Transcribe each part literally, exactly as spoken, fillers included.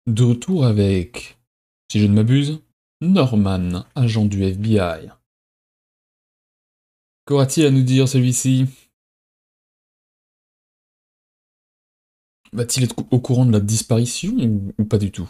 De retour avec, si je ne m'abuse, Norman, agent du F B I. Qu'aura-t-il à nous dire celui-ci? Va-t-il être au courant de la disparition ou, ou pas du tout?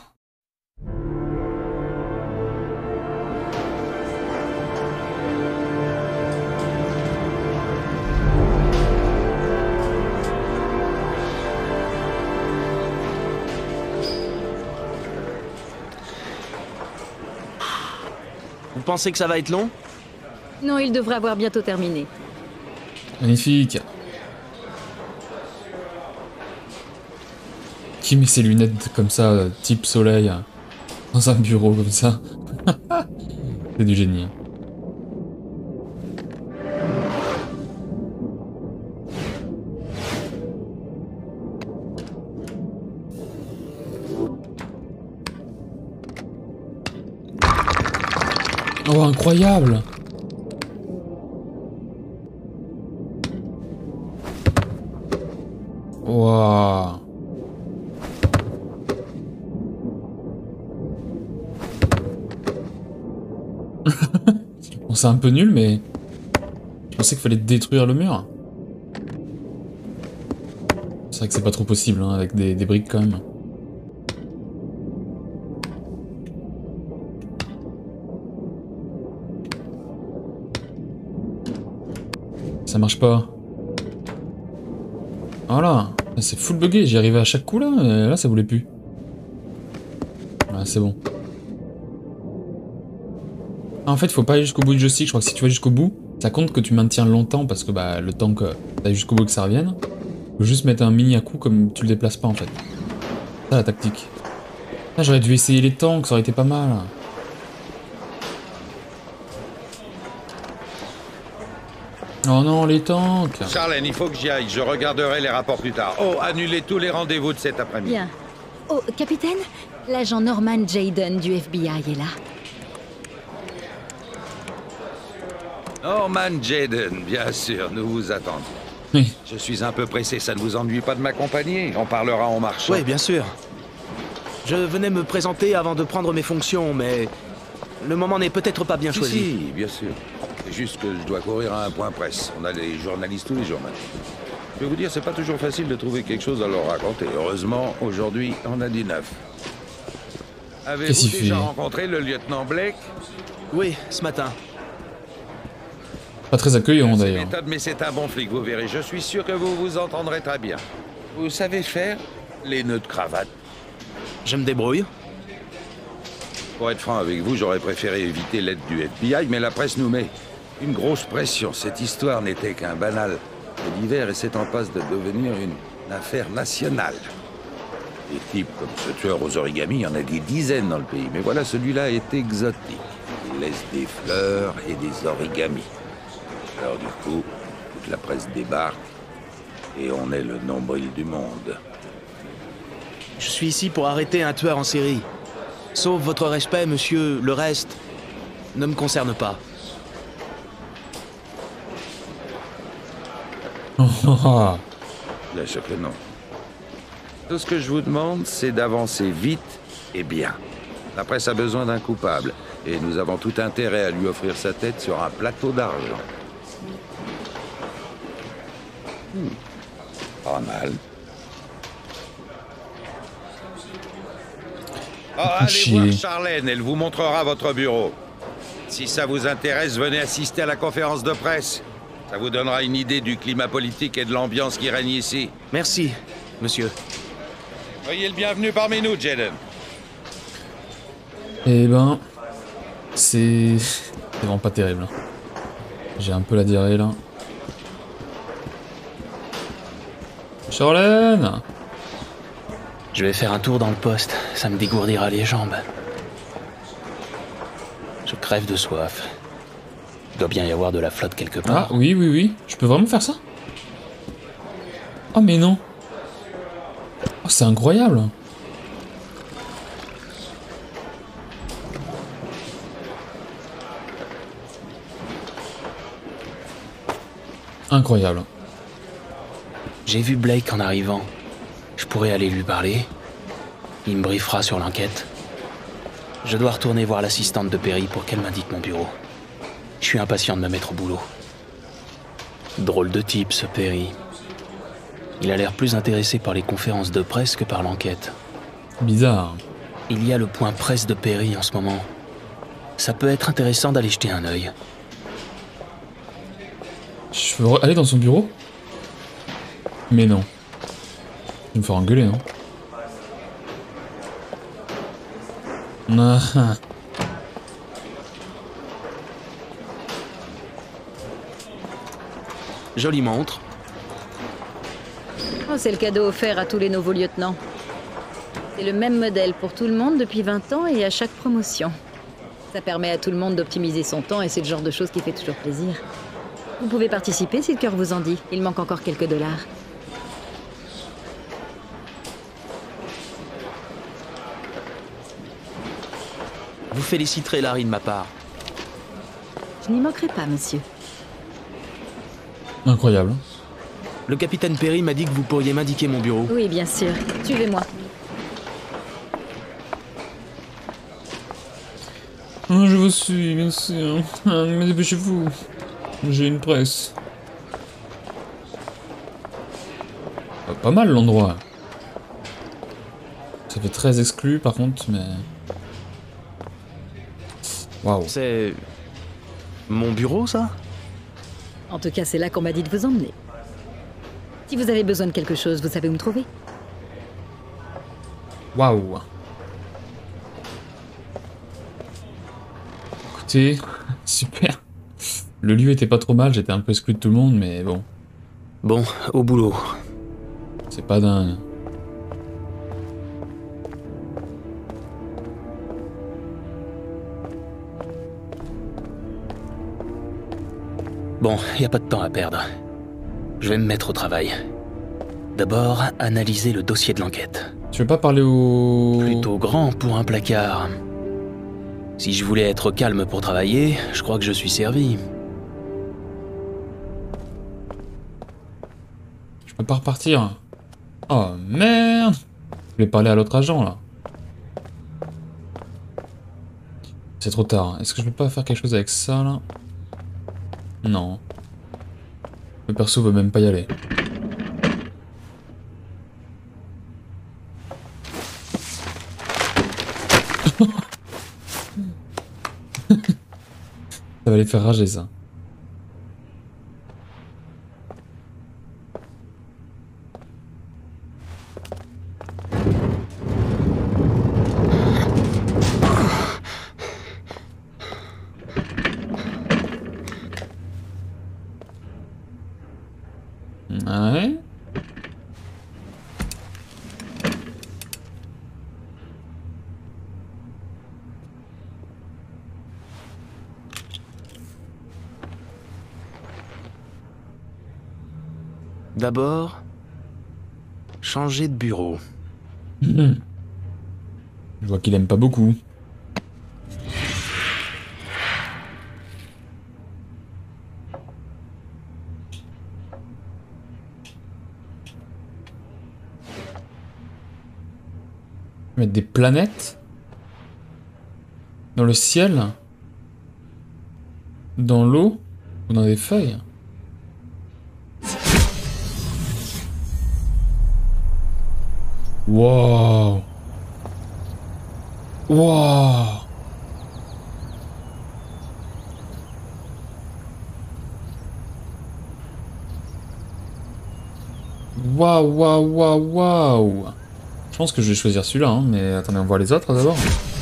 Vous pensez que ça va être long? Non, il devrait avoir bientôt terminé. Magnifique. Qui met ses lunettes comme ça, type soleil, dans un bureau comme ça? C'est du génie. Oh, incroyable! Waouh! Bon, c'est un peu nul, mais je pensais qu'il fallait détruire le mur. C'est vrai que c'est pas trop possible, hein, avec des, des briques quand même. Ça marche pas. Voilà, c'est full bugué, j'y arrivais à chaque coup là, et là ça voulait plus. Voilà, c'est bon. Ah, en fait, il faut pas aller jusqu'au bout du joystick, je crois que si tu vas jusqu'au bout, ça compte que tu maintiens longtemps, parce que bah le temps que t'ailles jusqu'au bout que ça revienne. Faut juste mettre un mini à coup comme tu le déplaces pas en fait. C'est ça la tactique. Là j'aurais dû essayer les tanks, ça aurait été pas mal. Oh non, les tanks! Charlène, il faut que j'y aille. Je regarderai les rapports plus tard. Oh, annulez tous les rendez-vous de cet après-midi. Bien. Oh, capitaine, l'agent Norman Jayden du F B I est là. Norman Jayden, bien sûr, nous vous attendons. Oui. Je suis un peu pressé, ça ne vous ennuie pas de m'accompagner? On parlera en marchant. Oui, bien sûr. Je venais me présenter avant de prendre mes fonctions, mais le moment n'est peut-être pas bien Si, choisi. si, bien sûr. C'est juste que je dois courir à un point presse. On a des journalistes tous les jours maintenant. Je vais vous dire, c'est pas toujours facile de trouver quelque chose à leur raconter. Heureusement, aujourd'hui, on a du neuf. Avez-vous Qu'est-ce qu'il déjà fait rencontré le lieutenant Blake? Oui, ce matin. Pas très accueillant C'est d'ailleurs. méthode, mais c'est un bon flic, vous verrez. Je suis sûr que vous vous entendrez très bien. Vous savez faire les nœuds de cravate? Je me débrouille. Pour être franc avec vous, j'aurais préféré éviter l'aide du F B I, mais la presse nous met une grosse pression. Cette histoire n'était qu'un banal fait divers et c'est en passe de devenir une affaire nationale. Des types comme ce tueur aux origamis, il y en a des dizaines dans le pays, mais voilà, celui-là est exotique. Il laisse des fleurs et des origamis. Alors du coup, toute la presse débarque et on est le nombril du monde. Je suis ici pour arrêter un tueur en série. Sauf votre respect, monsieur, le reste ne me concerne pas. Bien sûr que non. Tout ce que je vous demande, c'est d'avancer vite et bien. La presse a besoin d'un coupable, et nous avons tout intérêt à lui offrir sa tête sur un plateau d'argent. Hmm. Pas mal. Oh, allez chier. voir Charlène, elle vous montrera votre bureau. Si ça vous intéresse, venez assister à la conférence de presse. Ça vous donnera une idée du climat politique et de l'ambiance qui règne ici. Merci, monsieur. Soyez le bienvenu parmi nous, Jayden. Eh ben, c'est c'est vraiment pas terrible. J'ai un peu la diarrhée là. Charlène! Je vais faire un tour dans le poste, ça me dégourdira les jambes. Je crève de soif. Il doit bien y avoir de la flotte quelque Ah part. oui, oui, oui. Je peux vraiment faire ça? Oh mais non! Oh, c'est incroyable! Incroyable. J'ai vu Blake en arrivant. Je pourrais aller lui parler. Il me briefera sur l'enquête. Je dois retourner voir l'assistante de Perry pour qu'elle m'indique mon bureau. Je suis impatient de me mettre au boulot. Drôle de type, ce Perry. Il a l'air plus intéressé par les conférences de presse que par l'enquête. Bizarre. Il y a le point presse de Perry en ce moment. Ça peut être intéressant d'aller jeter un œil. Je veux aller dans son bureau? Mais non. Je vais me faire engueuler, non? Ah. Jolie montre. Oh, c'est le cadeau offert à tous les nouveaux lieutenants. C'est le même modèle pour tout le monde depuis vingt ans et à chaque promotion. Ça permet à tout le monde d'optimiser son temps et c'est le genre de choses qui fait toujours plaisir. Vous pouvez participer si le cœur vous en dit. Il manque encore quelques dollars. Vous féliciterez Larry de ma part. Je n'y manquerai pas, monsieur. Incroyable. Le capitaine Perry m'a dit que vous pourriez m'indiquer mon bureau. Oui, bien sûr. Suivez-moi. Oh, je vous suis, bien sûr. Ah, mais dépêchez-vous. J'ai une presse. Ah, pas mal l'endroit. Ça fait très exclu par contre, mais... Waouh. C'est... mon bureau, ça? En tout cas, c'est là qu'on m'a dit de vous emmener. Si vous avez besoin de quelque chose, vous savez où me trouver. Waouh. Écoutez, super. Le lieu était pas trop mal, j'étais un peu exclu de tout le monde, mais bon. Bon, au boulot. C'est pas dingue. Bon, y a pas de temps à perdre. Je vais me mettre au travail. D'abord, analyser le dossier de l'enquête. Tu veux pas parler au... Plutôt grand pour un placard. Si je voulais être calme pour travailler, je crois que je suis servi. Je peux pas repartir. Oh merde. Je vais parler à l'autre agent là. C'est trop tard. Est-ce que je peux pas faire quelque chose avec ça là? Non. Le perso veut même pas y aller. Ça va les faire rager ça. Ouais. D'abord, changer de bureau. Mmh. Je vois qu'il aime pas beaucoup. Mettre des planètes dans le ciel, dans l'eau ou dans des feuilles. Wow. Wow. Waouh, waouh, waouh, waouh. Je pense que je vais choisir celui-là, hein, mais attendez, on voit les autres d'abord.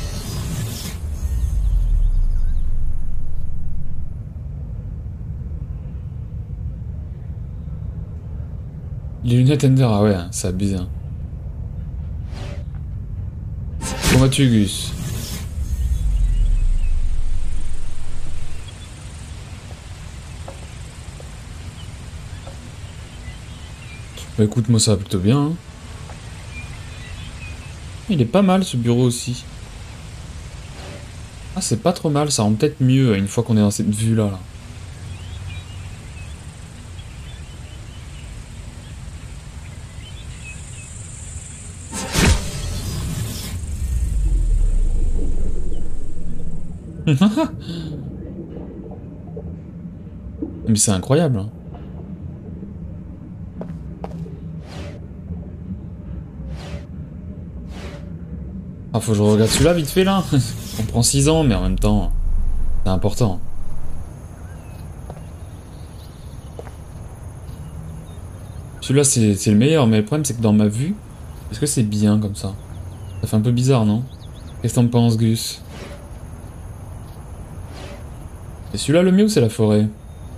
Les lunettes Ender, ah ouais, c'est abusé. Hein. Comment vas-tu, Gus? Bah écoute, moi ça va plutôt bien. Hein. Il est pas mal ce bureau aussi. Ah, c'est pas trop mal, ça rend peut-être mieux une fois qu'on est dans cette vue là. là. Mais c'est incroyable. Ah, faut que je regarde celui-là vite fait là. On prend six ans, mais en même temps, c'est important. Celui-là, c'est le meilleur, mais le problème, c'est que dans ma vue, est-ce que c'est bien comme ça? Ça fait un peu bizarre, non? Qu'est-ce que t'en penses, Gus? C'est celui-là le mieux ou c'est la forêt?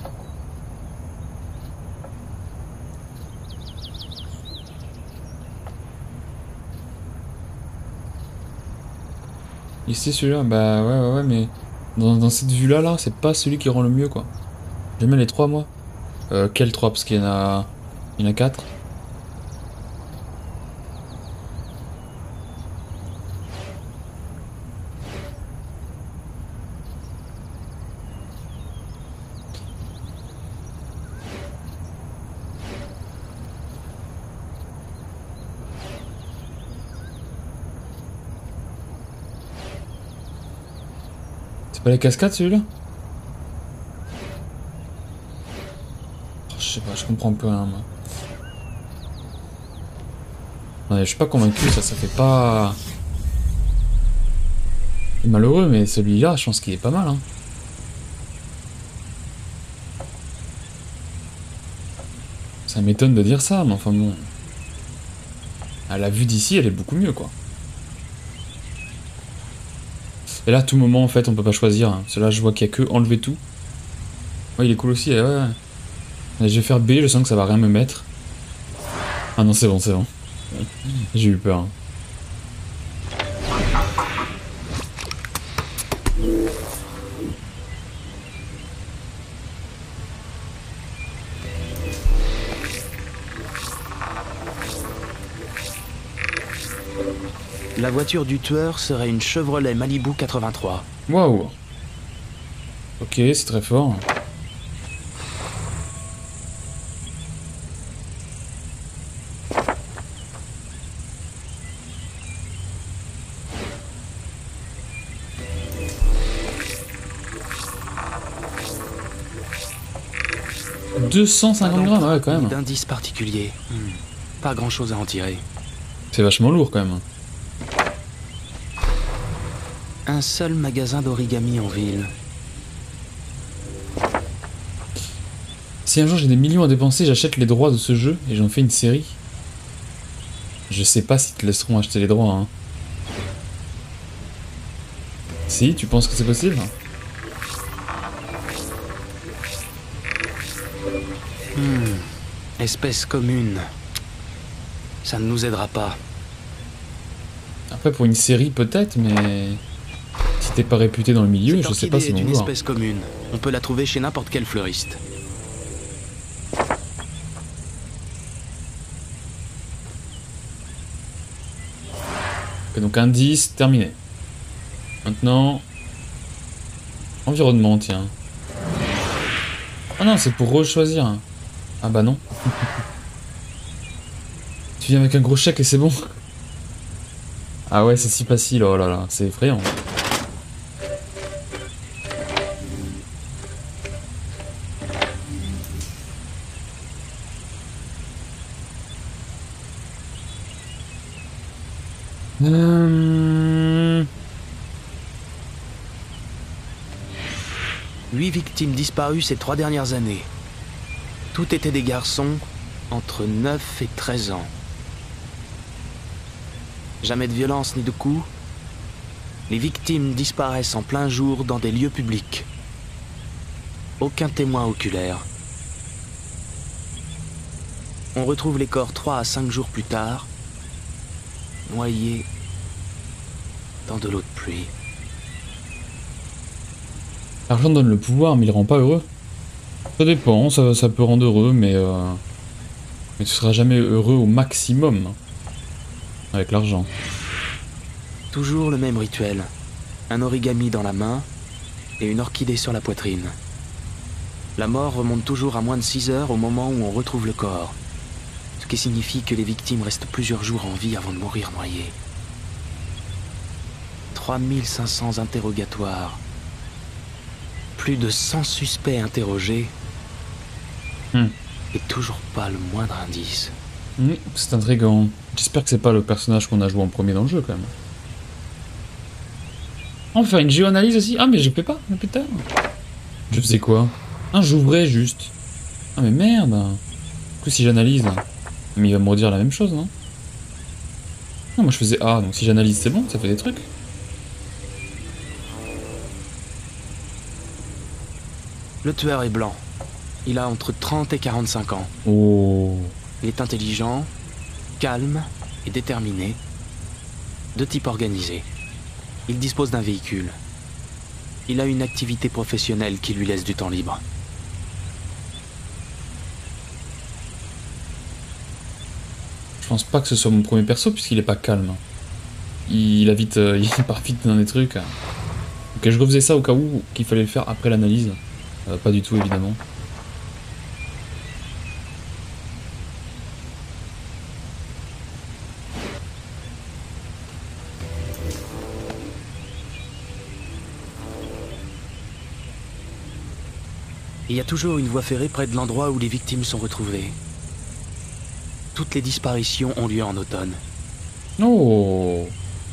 Ici, celui-là, bah ouais, ouais, ouais, mais dans, dans cette vue-là, là, c'est pas celui qui rend le mieux, quoi. J'aime bien les trois, moi. Euh, quels trois? Parce qu'il y en a... Il y en a quatre. C'est pas les cascades, celui-là? Oh, je sais pas, je comprends peu rien, moi. Ouais, je suis pas convaincu, ça, ça fait pas... C'est malheureux, mais celui-là, je pense qu'il est pas mal, hein. Ça m'étonne de dire ça, mais enfin bon... À la vue d'ici, elle est beaucoup mieux, quoi. Et là, à tout moment, en fait, on peut pas choisir. Hein. Parce que là, je vois qu'il y a que enlever tout. Ouais, il est cool aussi, ouais. ouais. Je vais faire B, je sens que ça va rien me mettre. Ah non, c'est bon, c'est bon. J'ai eu peur. La voiture du tueur serait une Chevrolet Malibu quatre-vingt-trois. Waouh. Ok, c'est très fort. deux cent cinquante grammes, ouais, quand même. D'indices particuliers. Hmm. Pas grand chose à en tirer. C'est vachement lourd, quand même. Un seul magasin d'origami en ville. Si un jour j'ai des millions à dépenser, j'achète les droits de ce jeu et j'en fais une série. Je sais pas s'ils te laisseront acheter les droits, hein. Si, tu penses que c'est possible? Hmm. Espèce commune. Ça ne nous aidera pas. Après, pour une série, peut-être, mais... Si t'es pas réputé dans le milieu, je sais pas si c'est on une voit. espèce commune. On peut la trouver chez n'importe quel fleuriste. Ok, donc indice, terminé. Maintenant... Environnement, tiens. Ah non, c'est pour rechoisir. Ah bah non. Tu viens avec un gros chèque et c'est bon. Ah ouais, c'est si facile, oh là là, c'est effrayant. Hum... Huit victimes disparues ces trois dernières années. Toutes étaient des garçons entre neuf et treize ans. Jamais de violence ni de coups. Les victimes disparaissent en plein jour dans des lieux publics. Aucun témoin oculaire. On retrouve les corps trois à cinq jours plus tard, noyés dans de l'eau de pluie. L'argent donne le pouvoir, mais il rend pas heureux. Ça dépend, ça, ça peut rendre heureux, mais... Euh... Mais tu seras jamais heureux au maximum. Avec l'argent. Toujours le même rituel. Un origami dans la main et une orchidée sur la poitrine. La mort remonte toujours à moins de six heures au moment où on retrouve le corps. Ce qui signifie que les victimes restent plusieurs jours en vie avant de mourir noyées. trois mille cinq cents interrogatoires Plus de cent suspects interrogés. Hmm. Et toujours pas le moindre indice. Oui, c'est intriguant. J'espère que c'est pas le personnage qu'on a joué en premier dans le jeu quand même. On va faire une géoanalyse aussi. Ah mais je peux pas, mais putain. Je faisais quoi? Ah j'ouvrais juste. Ah mais merde. Du coup si j'analyse, mais il va me redire la même chose, non? Non moi je faisais A, donc si j'analyse c'est bon, ça fait des trucs. Le tueur est blanc. Il a entre trente et quarante-cinq ans. Oh. Il est intelligent, calme et déterminé. De type organisé. Il dispose d'un véhicule. Il a une activité professionnelle qui lui laisse du temps libre. Je pense pas que ce soit mon premier perso puisqu'il est pas calme. Il a vite, euh, il part vite dans des trucs. Ok, je refaisais ça au cas où qu'il fallait le faire après l'analyse. Euh, pas du tout évidemment. Il y a toujours une voie ferrée près de l'endroit où les victimes sont retrouvées. Toutes les disparitions ont lieu en automne. Oh.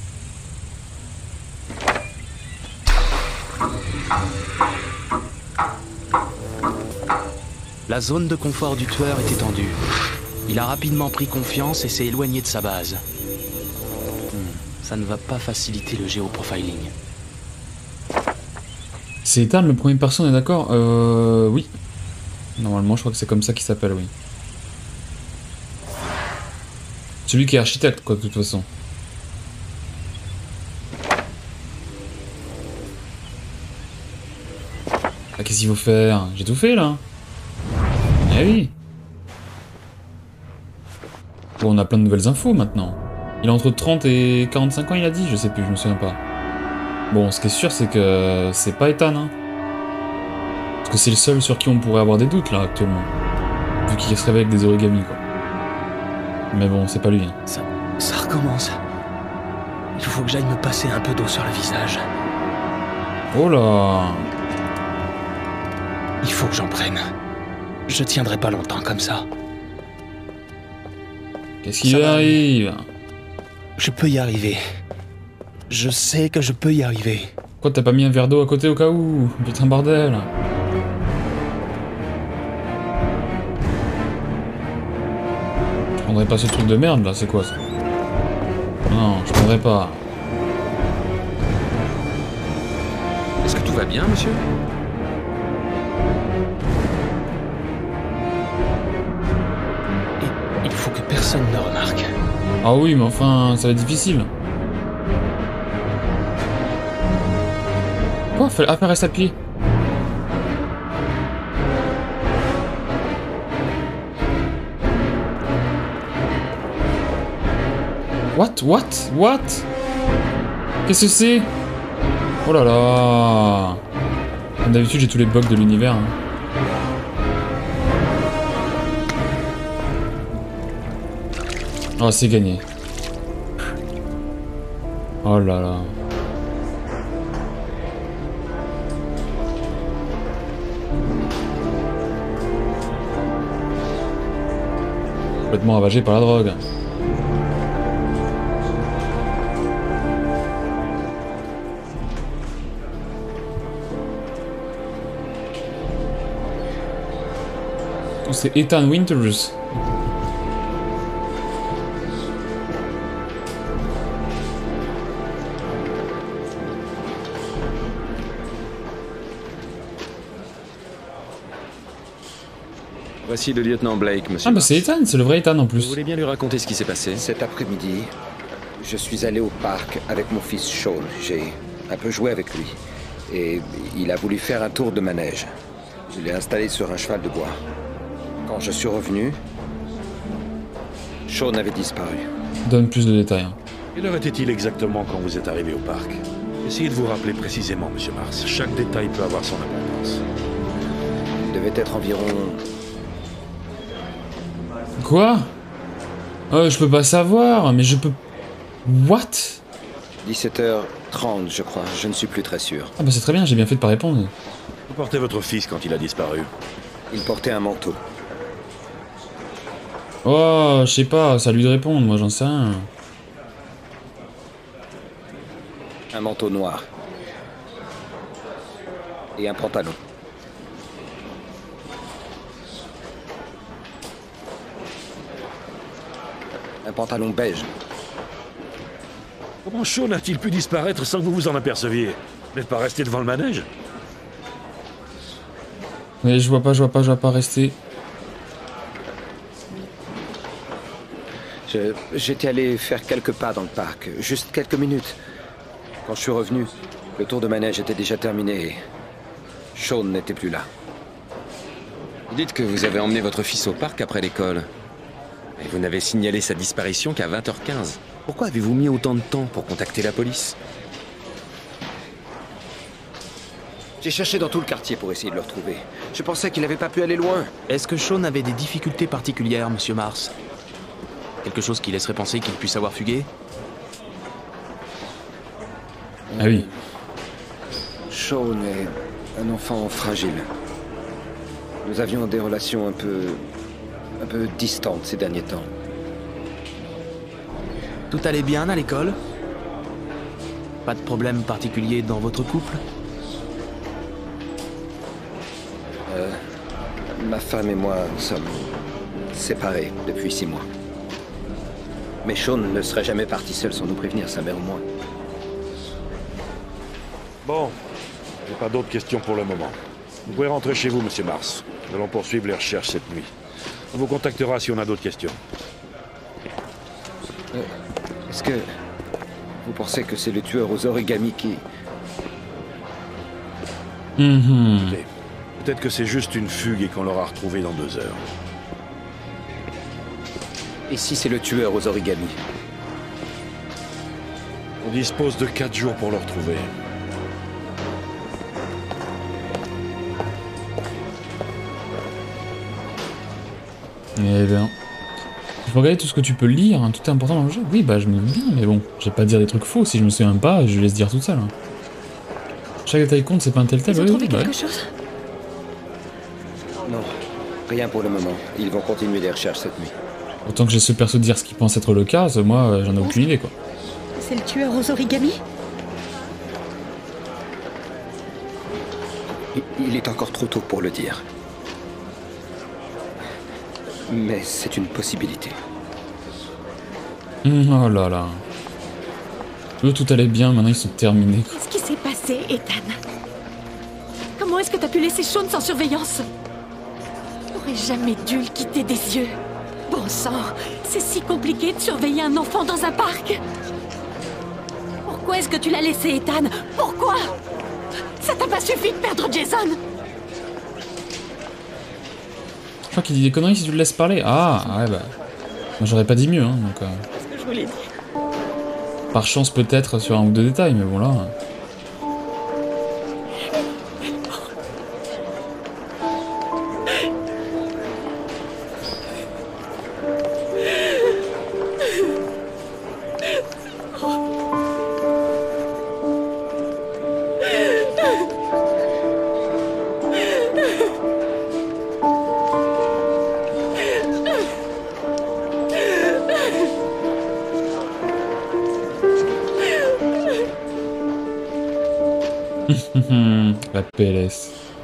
La zone de confort du tueur est étendue. Il a rapidement pris confiance et s'est éloigné de sa base. Hmm, ça ne va pas faciliter le géoprofiling. C'est Ethan le premier perso, on est d'accord? Euh... Oui. Normalement, je crois que c'est comme ça qu'il s'appelle, oui. Celui qui est architecte, quoi, de toute façon. Ah, qu'est-ce qu'il faut faire? J'ai tout fait, là. Eh oui. Bon, on a plein de nouvelles infos, maintenant. Il a entre trente et quarante-cinq ans, il a dit? Je sais plus, je me souviens pas. Bon, ce qui est sûr, c'est que c'est pas Ethan, hein. Parce que c'est le seul sur qui on pourrait avoir des doutes, là, actuellement. Vu qu'il se réveille avec des origamis, quoi. Mais bon, c'est pas lui. Hein. Ça, ça recommence. Il faut que j'aille me passer un peu d'eau sur le visage. Oh là! Il faut que j'en prenne. Je tiendrai pas longtemps comme ça. Qu'est-ce qui lui arrive? Je peux y arriver. Je sais que je peux y arriver. Pourquoi t'as pas mis un verre d'eau à côté au cas où? Putain bordel! Je prendrais pas ce truc de merde là, c'est quoi ça? Non, je prendrais pas. Est-ce que tout va bien, monsieur? Il faut que personne ne remarque. Ah oui, mais enfin, ça va être difficile. Quoi? Fallait... Ah, reste à pied. What? What? What? Qu'est-ce que c'est? Oh là là! Comme d'habitude, j'ai tous les bugs de l'univers. Hein. Oh, c'est gagné. Oh là là. Complètement ravagé par la drogue. Oh, c'est Ethan Winters. Voici le lieutenant Blake, monsieur. Ah bah c'est Ethan, c'est le vrai Ethan en Vous plus. voulez bien lui raconter ce qui s'est passé? Cet après-midi, je suis allé au parc avec mon fils Sean. J'ai un peu joué avec lui. Et il a voulu faire un tour de manège. Je l'ai installé sur un cheval de bois. Quand je suis revenu, Sean avait disparu. Donne plus de détails. Hein. Quelle heure était-il exactement quand vous êtes arrivé au parc? Essayez de vous rappeler précisément, monsieur Mars. Chaque détail peut avoir son importance. Il devait être environ... Quoi? euh, Je peux pas savoir, mais je peux... What? dix-sept heures trente, je crois. Je ne suis plus très sûr. Ah bah c'est très bien, j'ai bien fait de pas répondre. Où portait votre fils quand il a disparu? Il portait un manteau. Oh, je sais pas, ça lui de répondre, moi j'en sais rien. Un manteau noir. Et un pantalon. Un pantalon beige. Comment Sean a-t-il pu disparaître sans que vous vous en aperceviez? Vous n'êtes pas resté devant le manège? Mais je vois pas, je vois pas, je vois pas rester. Je- J'étais allé faire quelques pas dans le parc, juste quelques minutes. Quand je suis revenu, le tour de manège était déjà terminé et Sean n'était plus là. Vous dites que vous avez emmené votre fils au parc après l'école. Et vous n'avez signalé sa disparition qu'à vingt heures quinze. Pourquoi avez-vous mis autant de temps pour contacter la police? J'ai cherché dans tout le quartier pour essayer de le retrouver. Je pensais qu'il n'avait pas pu aller loin. Est-ce que Sean avait des difficultés particulières, monsieur Mars? Quelque chose qui laisserait penser qu'il puisse avoir fugué? Ah oui. Sean est un enfant fragile. Nous avions des relations un peu... un peu distantes ces derniers temps. Tout allait bien à l'école? Pas de problème particulier dans votre couple? Euh, ma femme et moi sommes séparés depuis six mois. Mais Sean ne serait jamais parti seul sans nous prévenir, sa mère ou moi. Bon, je n'ai pas d'autres questions pour le moment. Vous pouvez rentrer chez vous, monsieur Mars. Nous allons poursuivre les recherches cette nuit. On vous contactera si on a d'autres questions. Euh, Est-ce que vous pensez que c'est le tueur aux origamis qui... Mhm. Écoutez, peut-être que c'est juste une fugue et qu'on l'aura retrouvé dans deux heures. Et si c'est le tueur aux origamis? On dispose de quatre jours pour le retrouver. Eh bien. Il faut regarder tout ce que tu peux lire, hein, tout est important dans le jeu. Oui, bah je me doute bien, mais bon, je vais pas dire des trucs faux, si je me souviens pas, je laisse dire toute seule. Hein. Chaque détail compte, c'est pas un tel tel. Ils ont Oui, trouvé oui, bah quelque ouais. chose? Non, rien pour le moment. Ils vont continuer les recherches cette nuit. Autant que j'ai ce perso de dire ce qui pense être le cas, moi euh, j'en ai aucune idée quoi. C'est le tueur aux origamis? Il, il est encore trop tôt pour le dire. Mais c'est une possibilité. Hum, oh là là. Eux, tout allait bien, maintenant ils sont terminés. quoi. Qu'est-ce qui s'est passé, Ethan? Comment est-ce que t'as pu laisser Sean sans surveillance? T'aurais jamais dû le quitter des yeux. Bon sang, c'est si compliqué de surveiller un enfant dans un parc. Pourquoi est-ce que tu l'as laissé, Ethan? Pourquoi? Ça t'a pas suffi de perdre Jason? Je crois qu'il dit des conneries si tu le laisses parler. Ah, ouais bah. Moi j'aurais pas dit mieux, hein, donc. Euh... C'est ce que je voulais dire. Par chance peut-être sur un ou deux détails, mais bon là. euh. La P L S.